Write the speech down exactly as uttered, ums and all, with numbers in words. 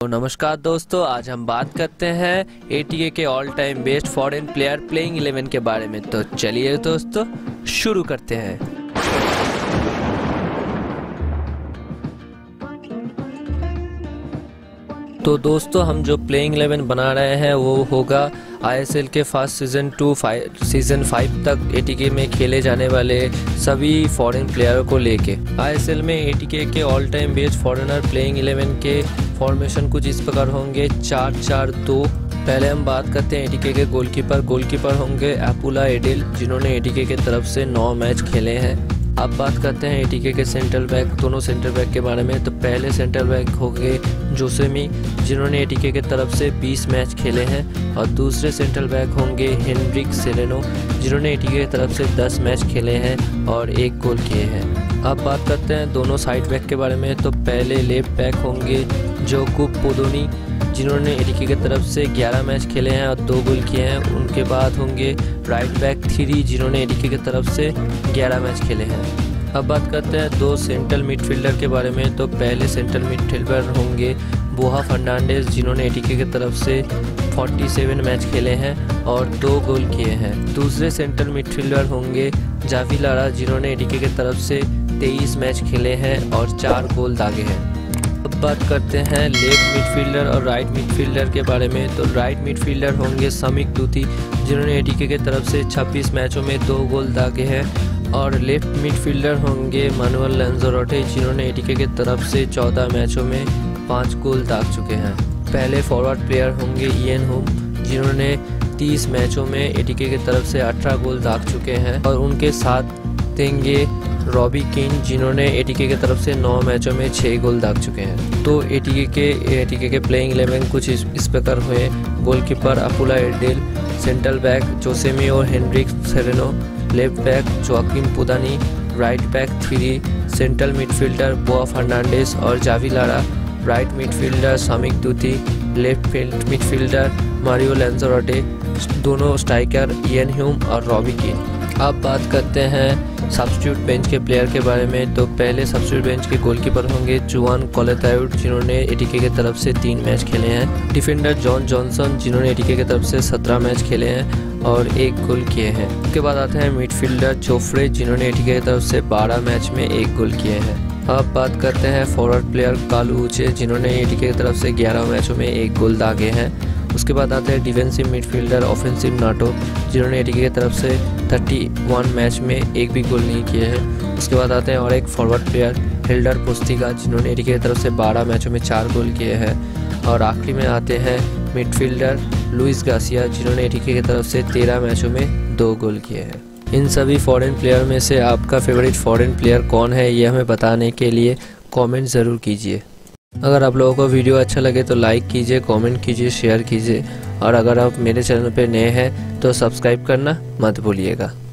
तो नमस्कार दोस्तों, आज हम बात करते हैं एटीके के all time best foreign player playing eleven के बारे में। तो चलिए दोस्तों शुरू करते हैं। तो दोस्तों हम जो प्लेइंग इलेवन बना रहे हैं वो होगा आईएसएल के first season two five season five तक एटीके में खेले जाने वाले सभी फॉरेन प्लेयरों को लेके। आईएसएल में एटीके के all time best foreigner playing eleven के फॉर्मेशन कुछ इस प्रकार होंगे: चार चार दो। पहले हम बात करते हैं एटीके के गोलकीपर। गोलकीपर होंगे एपुला एडिल, जिन्होंने एटीके के तरफ से नौ मैच खेले हैं। अब बात करते हैं एटीके के सेंट्रल बैक, दोनों सेंटर बैक के बारे में। तो पहले सेंटर बैक होंगे जोसेमी, जिन्होंने एटीके के तरफ से बीस मैच खेले हैं। और दूसरे सेंट्रल बैक होंगे हेनरिक सेरेनो, जिन्होंने एटीके की तरफ से दस मैच खेले हैं और एक गोल किए हैं। अब बात करते हैं दोनों साइड बैक के बारे में। तो पहले लेफ्ट बैक होंगे जोकुब पोदोनी, जिन्होंने एटीके की तरफ से ग्यारह मैच खेले हैं और दो गोल किए हैं। उनके बाद होंगे राइट बैक थ्री, जिन्होंने एटीके की तरफ से ग्यारह मैच खेले हैं। अब बात करते हैं दो सेंट्रल मिडफील्डर के बारे में। तो पहले सेंट्रल मिडफील्डर होंगे बोहा फर्नांडिस, जिन्होंने एटीके की तरफ से सैंतालीस मैच खेले हैं और दो गोल किए हैं। दूसरे सेंट्रल मिडफील्डर होंगे जावी लारा, जिन्होंने एटीके की तरफ से तेईस मैच खेले हैं और चार गोल दागे हैं। अब बात करते हैं लेफ्ट मिडफील्डर और राइट मिडफील्डर के बारे में। तो राइट मिडफील्डर होंगे समिक दूती, जिन्होंने एटीके की तरफ से छब्बीस मैचों में दो गोल दागे हैं। और लेफ्ट मिडफील्डर होंगे मानुअल लैंज़ारोटे, जिन्होंने एटीके की तरफ से चौदह मैचों में पाँच गोल दाग चुके हैं। पहले फॉरवर्ड प्लेयर होंगे इयन हुम, जिन्होंने तीस मैचों में एटीके की तरफ से अठारह गोल दाग चुके हैं। और उनके साथ देंगे रॉबी किन, जिन्होंने एटीके की तरफ से नौ मैचों में छः गोल दाग चुके हैं। तो एटीके के एटीके के प्लेइंग इलेवन कुछ इस, इस प्रकार हुए: goalkeeper Apoula Edel, central back Josemi और Henrique Sereno, left back Joaquim पुदानी, राइट बैक थ्री, सेंट्रल मिडफील्डर बोआ फर्नांडिस और Javi Lara, right midfielder Sameehg Doutie, left midfielder Mario Lanzarote, दोनों स्ट्राइकर इयन ह्यूम और रॉबी किन। अब बात करते हैं सब्स्टिट्यूट बेंच के प्लेयर के बारे में। तो पहले सब्स्टिट्यूट बेंच के गोलकीपर होंगे जुआन कोलेताउट, जिन्होंने एटीके की तरफ से तीन मैच खेले हैं। डिफेंडर जॉन जॉनसन, जिन्होंने एटीके की तरफ से सत्रह मैच खेले हैं और एक गोल किए हैं। उसके बाद आते हैं मिडफील्डर जोफ्रे, जिन्होंने एटीके की तरफ से बारह मैच में एक गोल किए हैं। अब बात करते हैं फॉरवर्ड प्लेयर कालू उचे, जिन्होंने एटीके की तरफ से ग्यारह मैचों में एक गोल दागे हैं। उसके बाद आते हैं डिफेंसिव मिडफील्डर ऑफेंसिव नाटो, जिन्होंने एटीके की तरफ से इकतीस मैच में एक भी गोल नहीं किए हैं। उसके बाद आते हैं और एक फॉरवर्ड प्लेयर हिल्डर पोस्टिगा, जिन्होंने एटीके की तरफ से बारह मैचों में चार गोल किए हैं। और आखिरी में आते हैं मिडफील्डर लुइस गार्सिया, जिन्होंने एटीके की तरफ से तेरह मैचों में दो गोल किए हैं। इन सभी फॉरेन प्लेयर में से आपका फेवरेट फॉरेन प्लेयर कौन है, ये हमें बताने के लिए कमेंट ज़रूर कीजिए। अगर आप लोगों को वीडियो अच्छा लगे तो लाइक कीजिए, कमेंट कीजिए, शेयर कीजिए। और अगर आप मेरे चैनल पर नए हैं तो सब्सक्राइब करना मत भूलिएगा।